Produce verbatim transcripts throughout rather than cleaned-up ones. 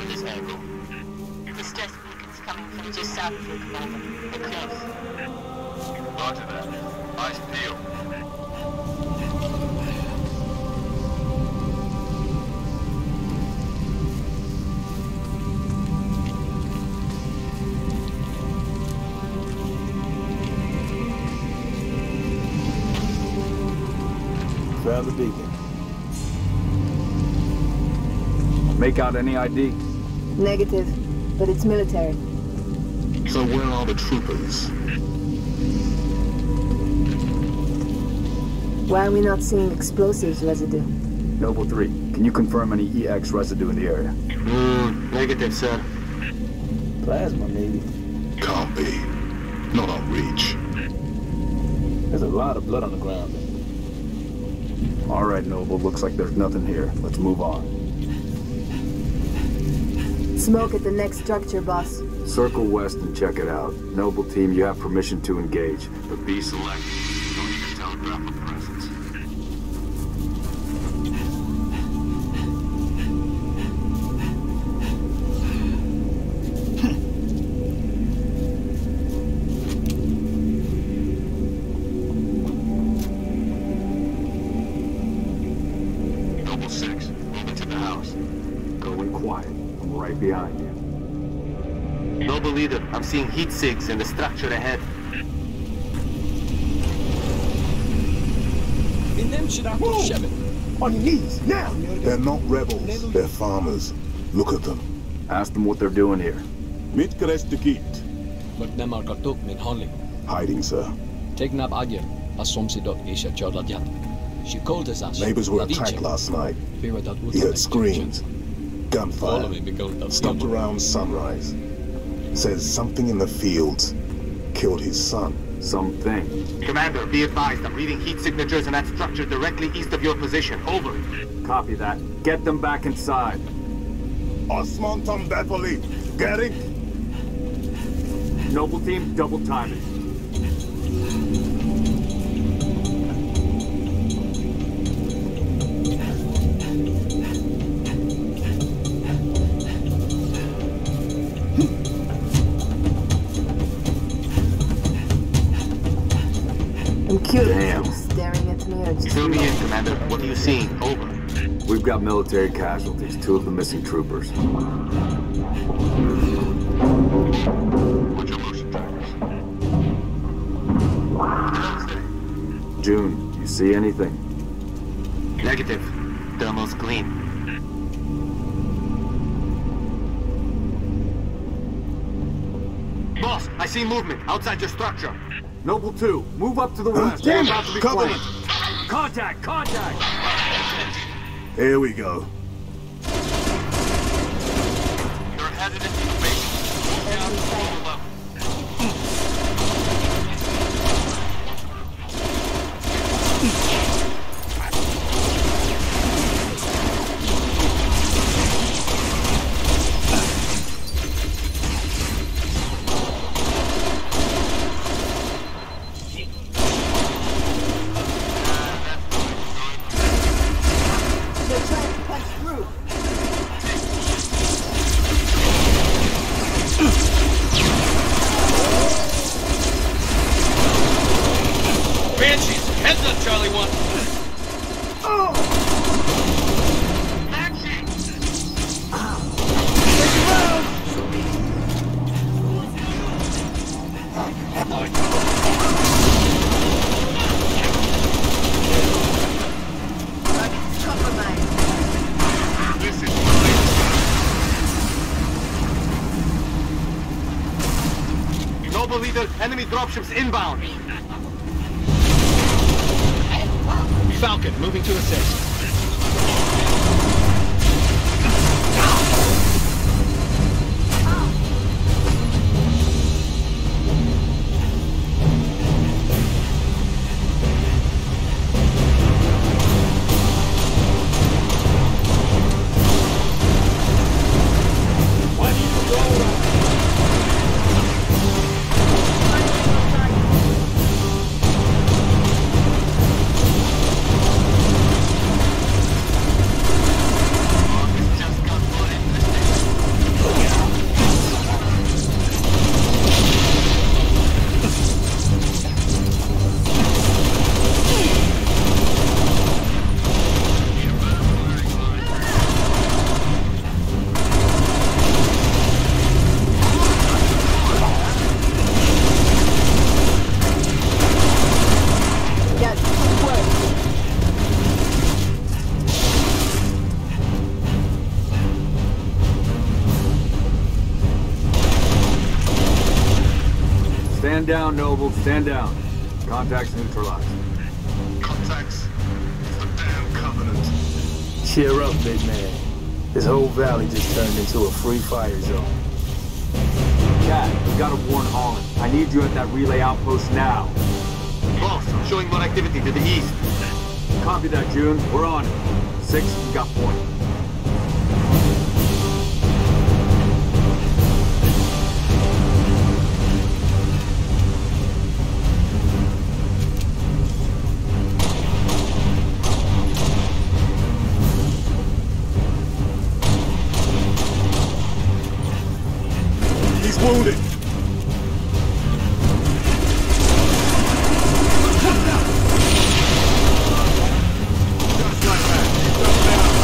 from this angle. The stress beacon's coming from just south of you, Commander. They're close. Roger that. Eyes peeled. Found the beacon. Make out any I D? Negative, but it's military. So where are the troopers? Why are we not seeing explosives residue? Noble three, can you confirm any E X residue in the area? Hmm, negative, sir. Plasma, maybe. Can't be. Not on reach. There's a lot of blood on the ground. All right, Noble, looks like there's nothing here. Let's move on. Smoke at the next structure, boss. Circle west and check it out. Noble team, you have permission to engage, but be selective. Don't even telegraph a presence. Noble six, move into the house. Going quiet. I'm right behind you. Noble leader, I'm seeing heat sigs in the structure ahead. Move! On your knees, now! They're not rebels. They're farmers. Look at them. Ask them what they're doing here. Hiding, sir. Neighbors were attacked last night. He heard screams. Gunfire. Stopped around sunrise. Says something in the fields killed his son. Something. Commander, be advised, I'm reading heat signatures in that structure directly east of your position. Over. Copy that. Get them back inside. Osman Tom Bepoli. Get it? Noble team, double time it. Damn. Staring at me or just... Fill me in, Commander. What are you seeing? Over. We've got military casualties, two of the missing troopers. What's your motion trackers? June, you see anything? Negative. Thermal's clean. Boss, I see movement outside your structure. Noble two, move up to the west. Damn We're about to be Cover flanked. Contact! Contact! Here we go. They're headed into the basement. Move down to the lower level. Leader, enemy dropships inbound. Falcon, moving to assist. Stand down, Noble. Stand down. Contacts neutralized. Contacts. It's the damn Covenant. Cheer up, big man. This whole valley just turned into a free fire zone. Cat, we gotta warn Holland. I need you at that relay outpost now. Boss, I'm showing more activity to the east. Copy that, June. We're on it. Six, we got point. He's wounded. Just like that. Just down.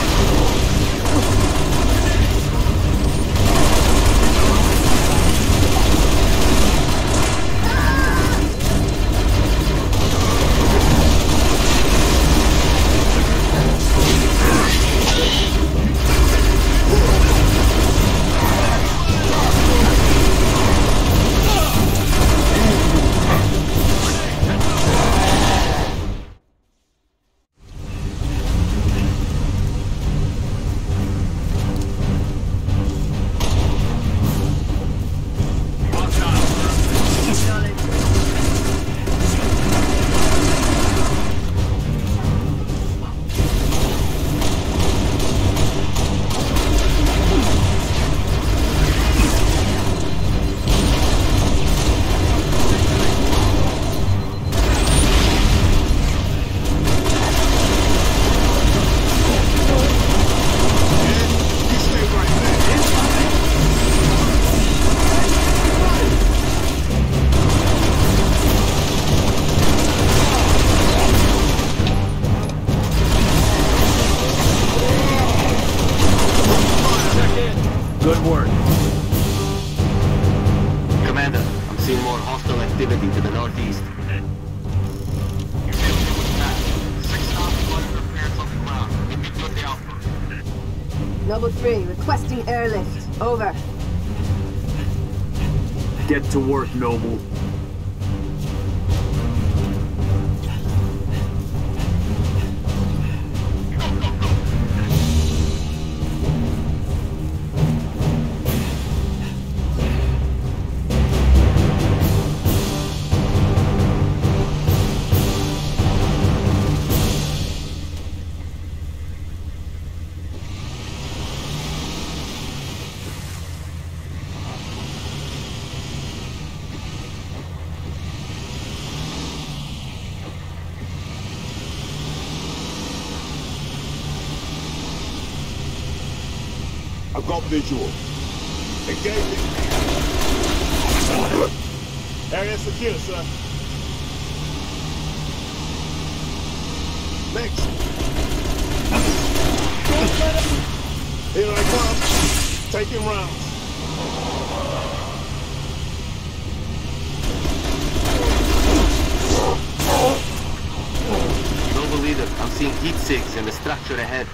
Good work. Commander, I'm seeing more hostile activity to the northeast. You said it was back. Six thousand blood repairs on the ground. Get me to the outpost. Noble three, requesting airlift. Over. Get to work, Noble. I've got visual. Engaging. Area secure, sir. Next. Here I come. Taking rounds. Noble leader, I'm seeing heat sinks in the structure ahead.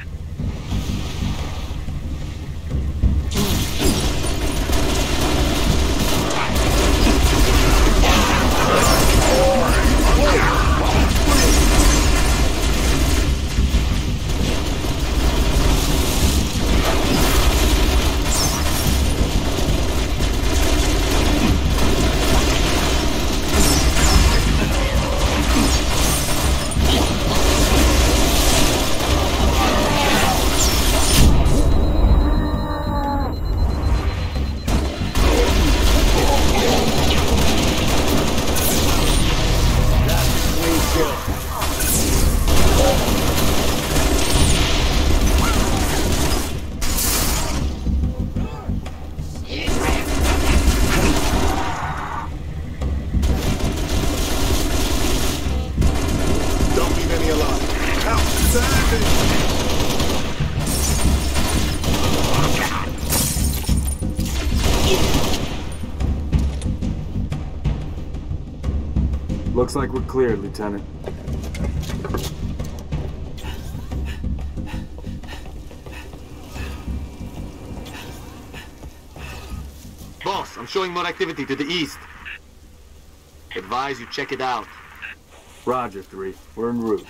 Looks like we're cleared, Lieutenant. Boss, I'm showing more activity to the east. Advise you check it out. Roger, three. We're en route.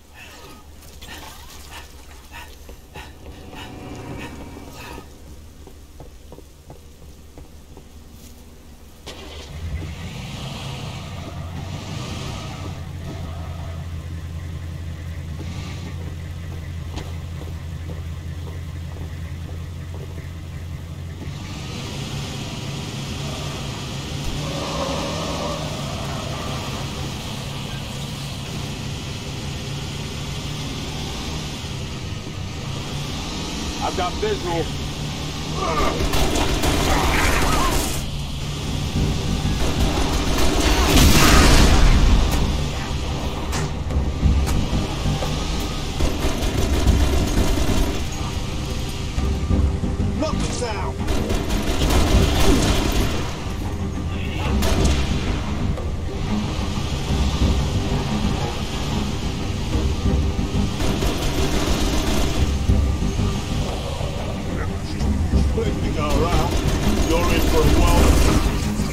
I've got visual. Knock them down! Putting go around. You're in for a while.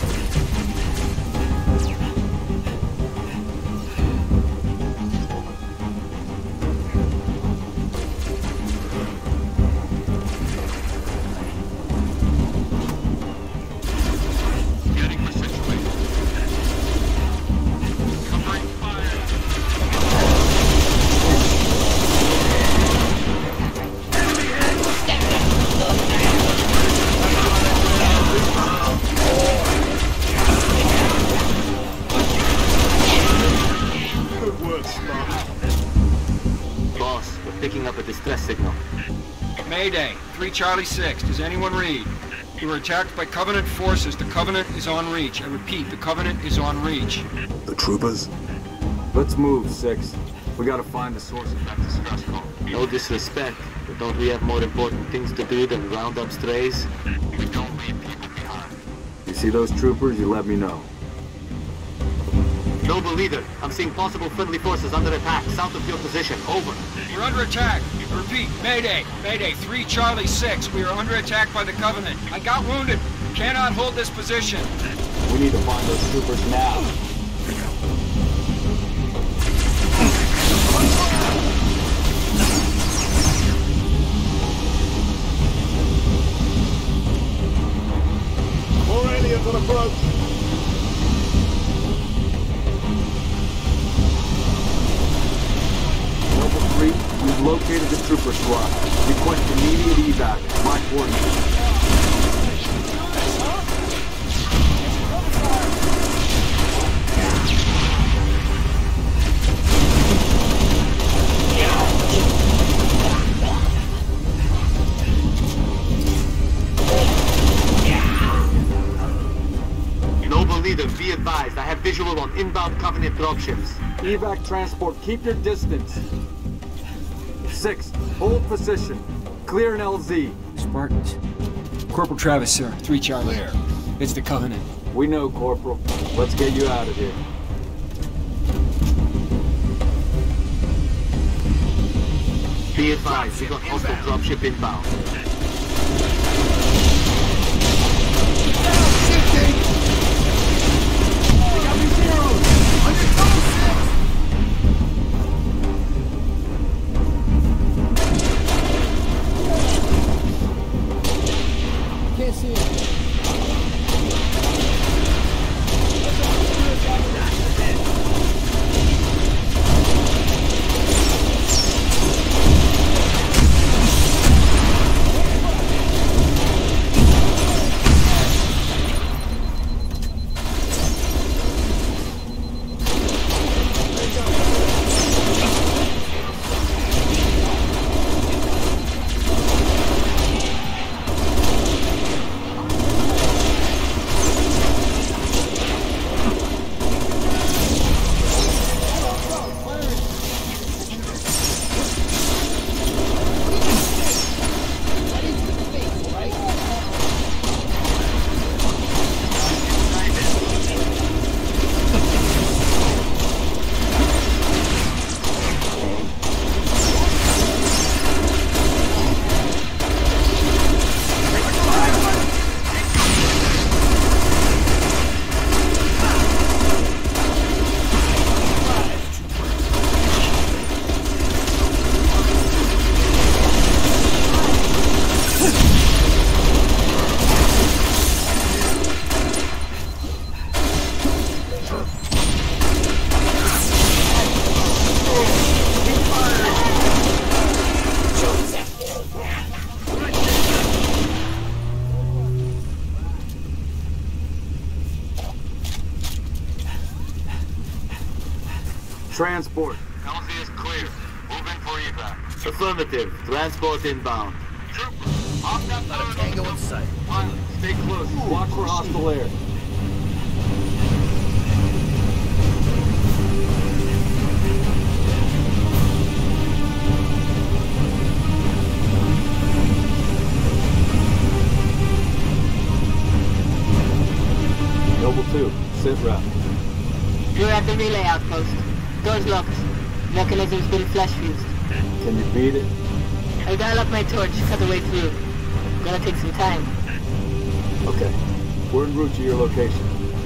Getting for situation. Covering fire. Good work, Smart. Boss, we're picking up a distress signal. Mayday, three Charlie six. Does anyone read? You were attacked by Covenant forces. The Covenant is on reach. I repeat, the Covenant is on reach. The troopers? Let's move, six. We gotta find the source of that distress call. No disrespect, but don't we have more important things to do than round up strays? We don't leave people behind. You see those troopers, you let me know. Noble leader, I'm seeing possible friendly forces under attack south of your position. Over. We're under attack. I repeat, Mayday, Mayday, three Charlie six. We are under attack by the Covenant. I got wounded. Cannot hold this position. We need to find those troopers now. More aliens on approach. Noble three, we've located the trooper squad. Request immediate evac. My coordinates. Noble leader, be advised, I have visual on inbound Covenant dropships. Evac transport, keep your distance. Six, hold position. Clear an L Z. Spartans. Corporal Travis, sir. three Charlie. It's the Covenant. We know, Corporal. Let's get you out of here. Be advised, we got hostile dropship inbound. Can't see it. transport. L Z is clear. Move in for evac. Affirmative. Transport inbound. Trooper, off that boat. Tango in sight. Pilot, stay close. Watch for hostile air. Noble two, sit rep. You're at the relay outpost. Doors locked. Mechanism's been flash fused. Can you beat it? I'll dial up my torch, cut the way through. Gonna take some time. Okay. We're en route to your location.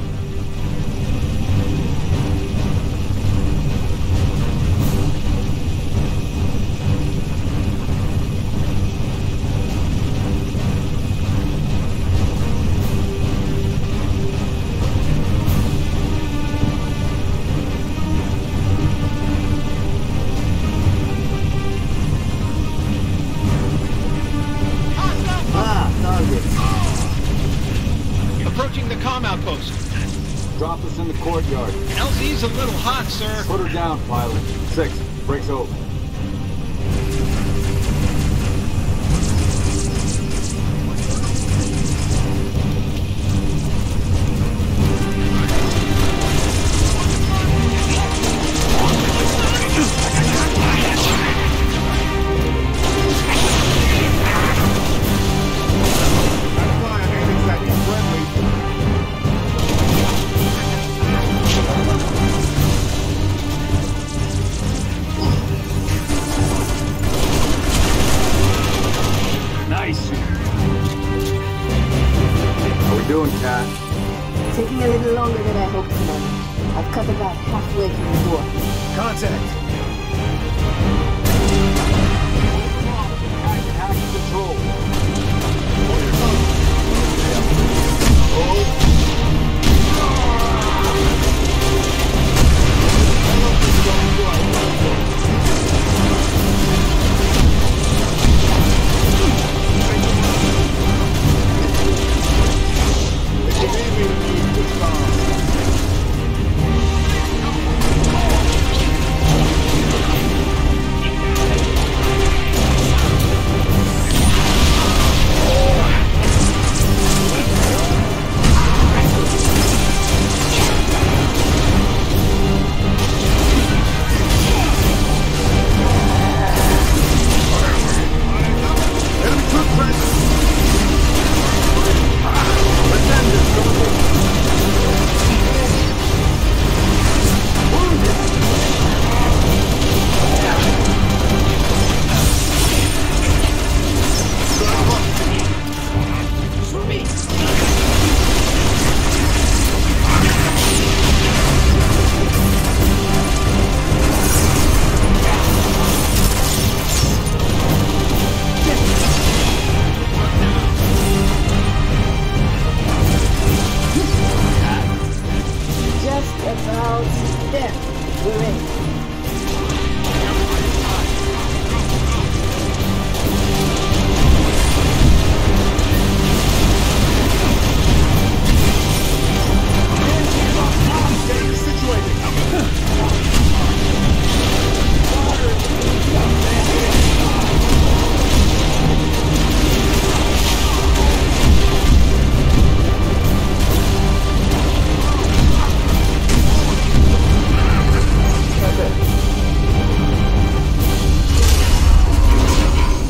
Approaching the comm outpost. Drop us in the courtyard. L Z's a little hot, sir. Put her down, pilot. Six, breaks over. Doing, Cat? Taking a little longer than I hoped, Commander. I've cut about halfway through the door. Contact! Control.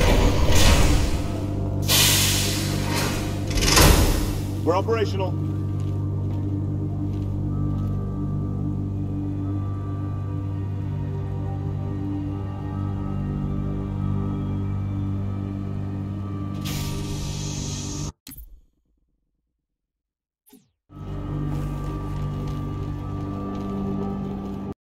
We're operational.